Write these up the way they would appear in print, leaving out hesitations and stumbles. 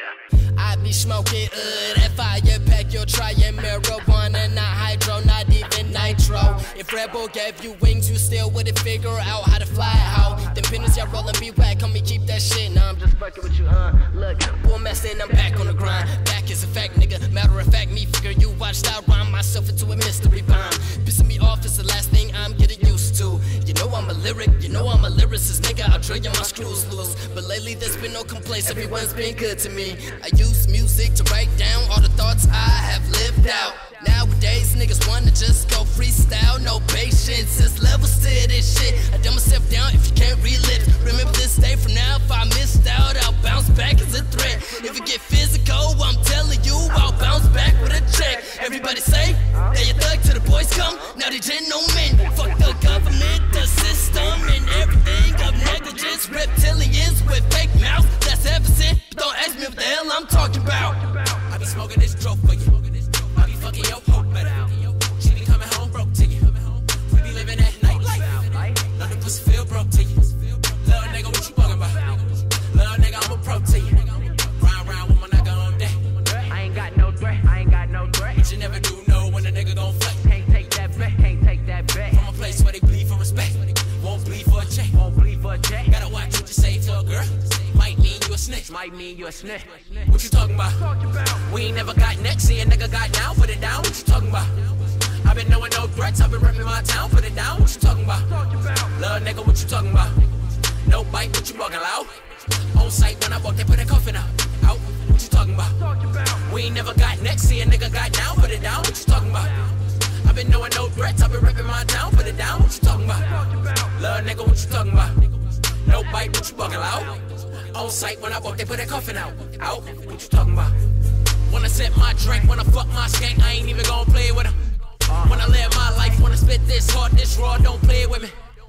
I be smoking, that fire pack, you're trying marijuana, not hydro, not even nitro. If Red Bull gave you wings, you still wouldn't figure out how to fly out. Them pennies y'all rollin' be whack, come me keep that shit. Nah, I'm just fucking with you, Look, boy, messin', I'm back on the grind. Back is a fact, nigga. Matter of fact, me figure you watched I rhyme myself into a mystery bomb. Pissing me off is the last thing I'm getting used to. You know I'm a lyric, you know I'm a lyricist, nigga. I'll drill you my screws loose. But lately there's been no complaints, everyone's been good to me. I use music to write down all the thoughts I have lived out. Nowadays niggas wanna just go freestyle, no patience. There's levels to this shit. I dumb myself down if you can't relive. Remember this day from now, if I missed out, I'll bounce back as a threat. If it get physical, I'm telling you, I'll bounce back with a check. Everybody say, that you thug till the boys come. Now they gentlemen, fuck the government, the system, and everything of negligence. Reptilians with fake mouths, that's evident. But don't ask me what the hell I'm talking about. I be smoking this dope for you. I be fucking your hope better. She be coming home broke to you. We be living that nightlife. Let the pussy feel broke to you. Little nigga, what you talking about? Little nigga, I'm a pro to you. Round with my nigga on deck. I ain't got no threat, I ain't got no threat. But you never do know when a nigga gon' flex. Can't take that bet, can't take that bet. From a place where they bleed for respect, won't bleed for a check. Won't bleed for a check. Gotta watch what you say to a girl. Might mean you a snitch. Might mean you a snitch. What you talking about? We ain't never got next. See a nigga got down, put it down. What you talking about? I've been knowing no threats. I've been repping my town, put it down. What you talking about? Little nigga, what you talking about? No bite, what you walking loud? On sight when I walk, they put a coffin out. What you talking about? We ain't never got next. See a nigga got down, put it down. What you talking about? I've been knowing no threats. I've been repping my town, put it down. What you talking about? Little nigga, what you talking about? No bite, what you walking loud? On sight when I walk, they put a coffin out. What you talking about? Wanna sip my drink, wanna fuck my skank, I ain't even gon' play with him. Wanna live my life, wanna spit this hard, this raw, don't play with me.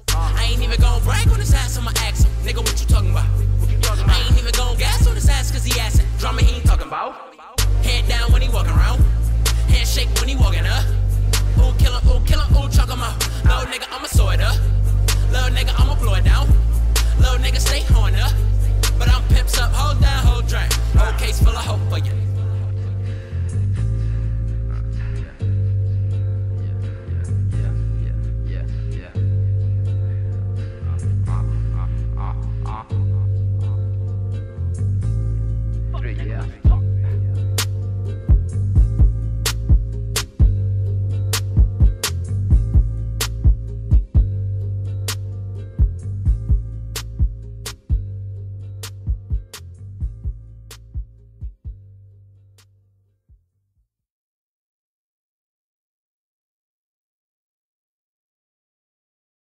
I ain't even gon' brag on his ass, I'ma ask him. Nigga, what you talking about? I ain't even gon' gas on his ass cause he assin'. Drama he ain't talking about. Head down when he walking around. Handshake when he walking up. Ooh, kill him, ooh, chuck him out. Little nigga, I'ma sew it up. Little nigga, I'ma blow it down. Little nigga, stay horn up. But I'm pimps up, hold down, hold drink. Whole case full of hope for you. Yeah.